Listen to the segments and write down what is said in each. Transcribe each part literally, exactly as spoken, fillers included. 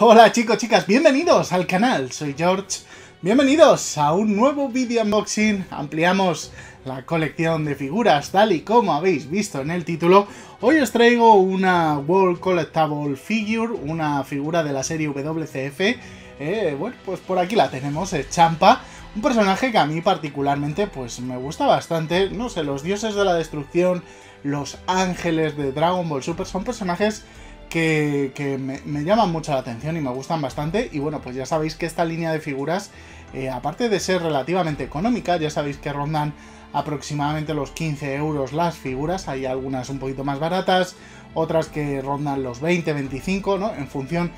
Hola chicos, chicas, bienvenidos al canal, soy George. Bienvenidos a un nuevo vídeo unboxing. Ampliamos la colección de figuras tal y como habéis visto en el título. Hoy os traigo una World Collectible Figure, una figura de la serie W C F. Eh, bueno, pues por aquí la tenemos, es Champa. Un personaje que a mí particularmente pues me gusta bastante. No sé, los dioses de la destrucción, los ángeles de Dragon Ball Super son personajes que, que me, me llaman mucho la atención y me gustan bastante. Y bueno, pues ya sabéis que esta línea de figuras, eh, aparte de ser relativamente económica, ya sabéis que rondan aproximadamente los quince euros las figuras. Hay algunas un poquito más baratas, otras que rondan los veinte, veinticinco, ¿no? En función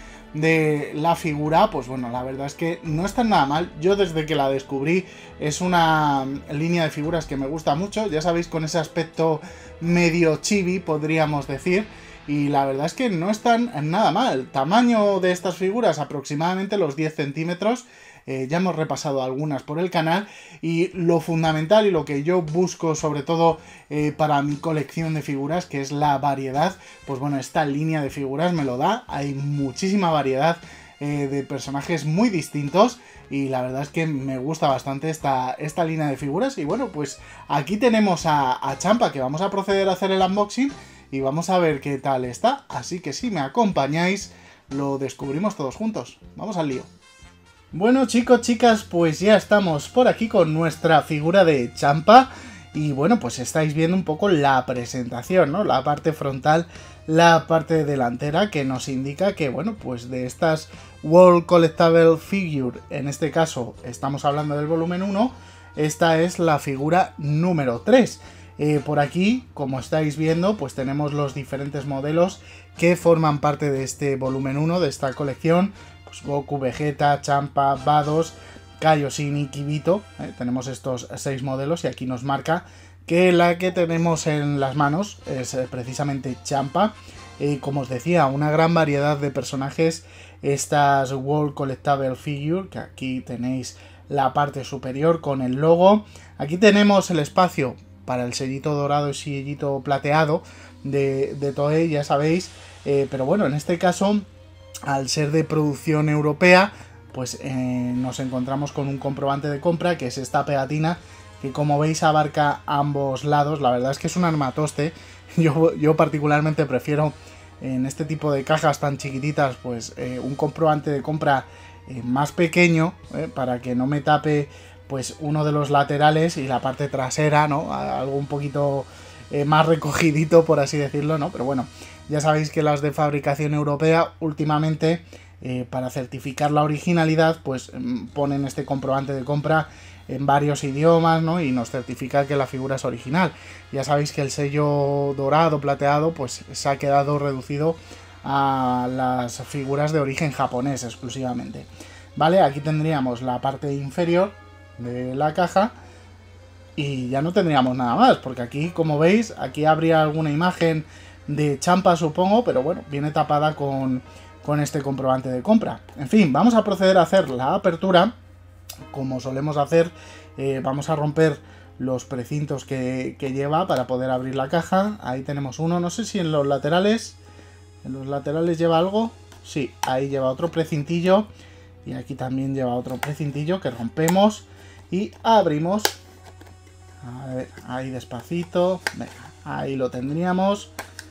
de la figura, pues bueno, la verdad es que no está nada mal. Yo desde que la descubrí es una línea de figuras que me gusta mucho, ya sabéis, con ese aspecto medio chibi, podríamos decir. Y la verdad es que no están nada mal. Tamaño de estas figuras aproximadamente los diez centímetros. Eh, ya hemos repasado algunas por el canal. Y lo fundamental y lo que yo busco sobre todo eh, para mi colección de figuras, que es la variedad, pues bueno, esta línea de figuras me lo da. Hay muchísima variedad eh, de personajes muy distintos. Y la verdad es que me gusta bastante esta, esta línea de figuras. Y bueno, pues aquí tenemos a, a Champa, que vamos a proceder a hacer el unboxing. Y vamos a ver qué tal está. Así que si me acompañáis, lo descubrimos todos juntos. Vamos al lío. Bueno, chicos, chicas, pues ya estamos por aquí con nuestra figura de Champa. Y bueno, pues estáis viendo un poco la presentación, ¿no? La parte frontal, la parte delantera, que nos indica que, bueno, pues de estas World Collectible Figure, en este caso estamos hablando del volumen uno, esta es la figura número tres. Eh, por aquí, como estáis viendo, pues tenemos los diferentes modelos que forman parte de este volumen uno, de esta colección. Pues Goku, Vegeta, Champa, Vados, Kaioshin y Kibito. Eh, tenemos estos seis modelos y aquí nos marca que la que tenemos en las manos es eh, precisamente Champa. Eh, como os decía, una gran variedad de personajes. Estas World Collectible Figure, que aquí tenéis la parte superior con el logo. Aquí tenemos el espacio para el sellito dorado y sellito plateado de, de Toei, ya sabéis. Eh, pero bueno, en este caso, al ser de producción europea, pues eh, nos encontramos con un comprobante de compra, que es esta pegatina, que como veis abarca ambos lados. La verdad es que es un armatoste. Yo, yo particularmente prefiero en este tipo de cajas tan chiquititas, pues eh, un comprobante de compra eh, más pequeño, eh, para que no me tape pues uno de los laterales y la parte trasera, ¿no? Algo un poquito eh, más recogidito, por así decirlo, ¿no? Pero bueno, ya sabéis que las de fabricación europea últimamente, eh, para certificar la originalidad, pues ponen este comprobante de compra en varios idiomas, ¿no? Y nos certifica que la figura es original. Ya sabéis que el sello dorado, plateado, pues se ha quedado reducido a las figuras de origen japonés exclusivamente. Vale, aquí tendríamos la parte inferior de la caja y ya no tendríamos nada más, porque aquí, como veis, aquí habría alguna imagen de Champa, supongo, pero bueno, viene tapada con, con este comprobante de compra. En fin, vamos a proceder a hacer la apertura, como solemos hacer. Eh, vamos a romper los precintos que, que lleva para poder abrir la caja. Ahí tenemos uno, no sé si en los laterales, en los laterales lleva algo. Sí, ahí lleva otro precintillo y aquí también lleva otro precintillo que rompemos y abrimos. A ver, ahí despacito. Venga, ahí lo tendríamos.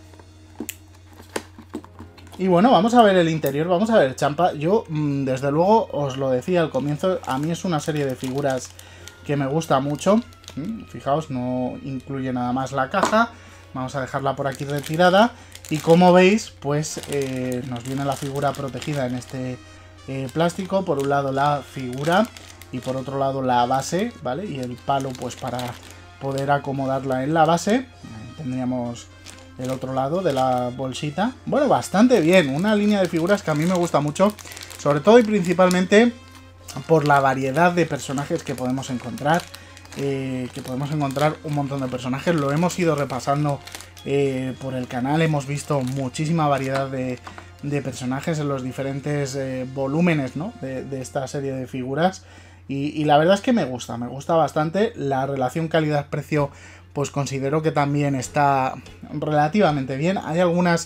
Y bueno, vamos a ver el interior, vamos a ver Champa. Yo, desde luego, os lo decía al comienzo, a mí es una serie de figuras que me gusta mucho. Fijaos, no incluye nada más la caja. Vamos a dejarla por aquí retirada. Y como veis, pues eh, nos viene la figura protegida en este eh, plástico. Por un lado la figura y por otro lado la base, ¿vale? Y el palo, pues para poder acomodarla en la base. Ahí tendríamos el otro lado de la bolsita. Bueno, bastante bien. Una línea de figuras que a mí me gusta mucho. Sobre todo y principalmente por la variedad de personajes que podemos encontrar. Eh, que podemos encontrar un montón de personajes. Lo hemos ido repasando eh, por el canal. Hemos visto muchísima variedad de, de personajes en los diferentes eh, volúmenes, ¿no? de, de esta serie de figuras. Y, y la verdad es que me gusta, me gusta bastante. La relación calidad-precio, pues considero que también está relativamente bien. Hay algunas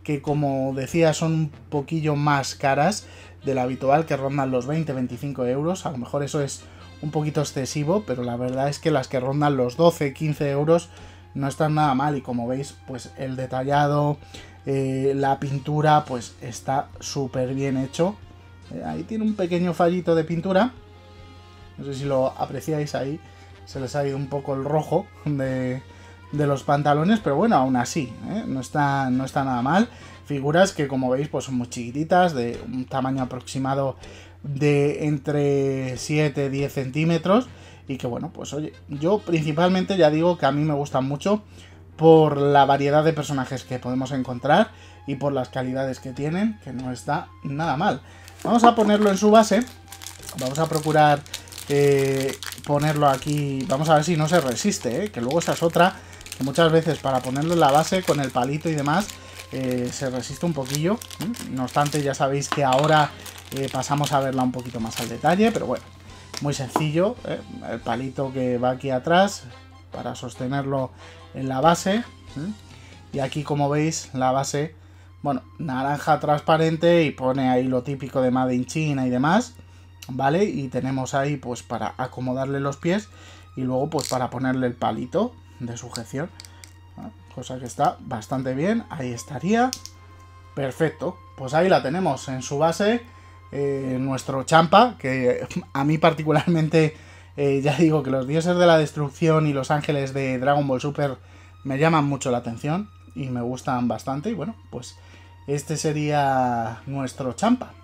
que como decía son un poquillo más caras de lo habitual, que rondan los veinte a veinticinco euros. A lo mejor eso es un poquito excesivo, pero la verdad es que las que rondan los doce a quince euros no están nada mal, y como veis pues el detallado, eh, la pintura pues está súper bien hecho. Eh, ahí tiene un pequeño fallito de pintura, no sé si lo apreciáis, ahí se les ha ido un poco el rojo de, de los pantalones, pero bueno, aún así, ¿eh? no, está, no está nada mal. Figuras que como veis pues son muy chiquititas, de un tamaño aproximado de entre siete a diez centímetros, y que bueno, pues oye, yo principalmente ya digo que a mí me gustan mucho por la variedad de personajes que podemos encontrar y por las calidades que tienen, que no está nada mal. Vamos a ponerlo en su base, vamos a procurar eh, ponerlo aquí, vamos a ver si no se resiste, ¿eh? Que luego esa es otra, que muchas veces para ponerlo en la base con el palito y demás eh, se resiste un poquillo. No obstante, ya sabéis que ahora eh, pasamos a verla un poquito más al detalle, pero bueno, muy sencillo, ¿eh? El palito que va aquí atrás para sostenerlo en la base, ¿eh? Y aquí como veis la base, bueno, naranja transparente, y pone ahí lo típico de Made in China y demás, ¿vale? Y tenemos ahí pues para acomodarle los pies y luego pues para ponerle el palito de sujeción, ¿no? Cosa que está bastante bien, ahí estaría, perfecto. Pues ahí la tenemos en su base, eh, nuestro Champa, que a mí particularmente, eh, ya digo que los dioses de la destrucción y los ángeles de Dragon Ball Super me llaman mucho la atención y me gustan bastante, y bueno, pues este sería nuestro Champa.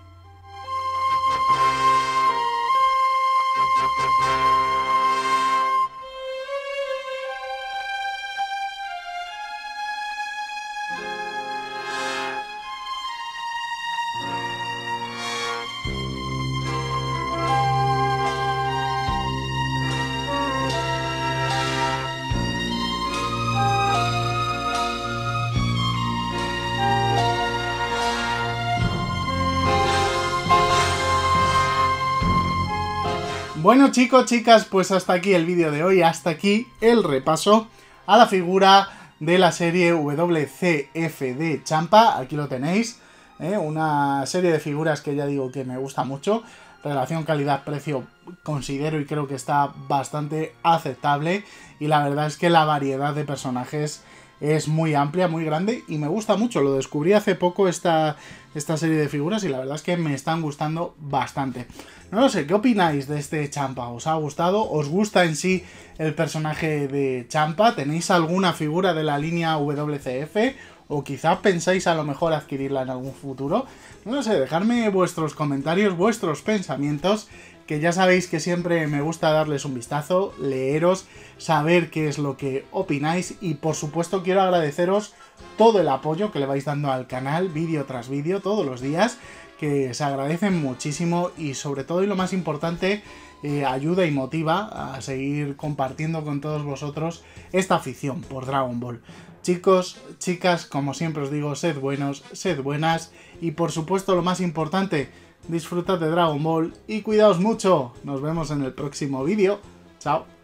Bueno chicos, chicas, pues hasta aquí el vídeo de hoy, hasta aquí el repaso a la figura de la serie W C F de Champa. Aquí lo tenéis, ¿eh? Una serie de figuras que ya digo que me gusta mucho. Relación calidad-precio considero y creo que está bastante aceptable, y la verdad es que la variedad de personajes es muy amplia, muy grande, y me gusta mucho. Lo descubrí hace poco esta, esta serie de figuras y la verdad es que me están gustando bastante. No lo sé, ¿qué opináis de este Champa? ¿Os ha gustado? ¿Os gusta en sí el personaje de Champa? ¿Tenéis alguna figura de la línea W C F? ¿O quizá pensáis a lo mejor adquirirla en algún futuro? No lo sé, dejadme vuestros comentarios, vuestros pensamientos, que ya sabéis que siempre me gusta darles un vistazo, leeros, saber qué es lo que opináis, y por supuesto quiero agradeceros todo el apoyo que le vais dando al canal, vídeo tras vídeo, todos los días, que se agradecen muchísimo, y sobre todo y lo más importante, eh, ayuda y motiva a seguir compartiendo con todos vosotros esta afición por Dragon Ball. Chicos, chicas, como siempre os digo, sed buenos, sed buenas, y por supuesto lo más importante, disfrutad de Dragon Ball y cuidaos mucho. Nos vemos en el próximo vídeo. Chao.